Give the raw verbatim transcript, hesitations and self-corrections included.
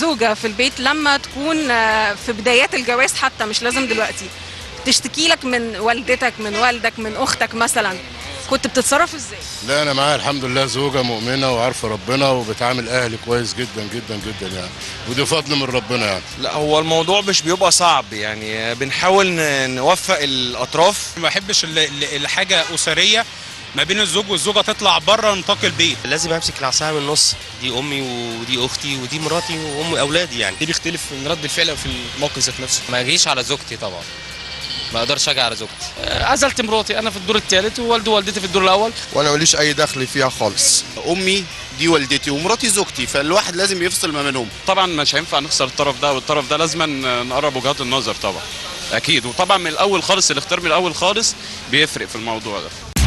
زوجة في البيت لما تكون في بدايات الجواز حتى مش لازم دلوقتي تشتكي لك من والدتك من والدك من أختك مثلا، كنت بتتصرف ازاي؟ لا انا معايا الحمد لله زوجه مؤمنه وعارفه ربنا وبتعامل اهلي كويس جدا جدا جدا يعني، ودي فضل من ربنا يعني. لا هو الموضوع مش بيبقى صعب يعني، بنحاول نوفق الاطراف. ما بحبش الحاجه اسريه ما بين الزوج والزوجه تطلع بره نطاق البيت. لازم امسك العصايه من النص، دي امي ودي اختي ودي مراتي وام اولادي يعني. دي بيختلف من رد الفعل في الموقف ذات نفسه. ما اجيش على زوجتي طبعا، ما اقدرش اجي على زوجتي. عزلت مراتي انا في الدور الثالث ووالدي ووالدتي في الدور الاول، وانا ماليش اي دخل فيها خالص. امي دي والدتي ومراتي زوجتي، فالواحد لازم يفصل ما بينهم. طبعا مش هينفع نخسر الطرف ده والطرف ده، لازم نقرب وجهات النظر طبعا اكيد، وطبعا من الاول خالص الاختيار من الاول خالص بيفرق في الموضوع ده.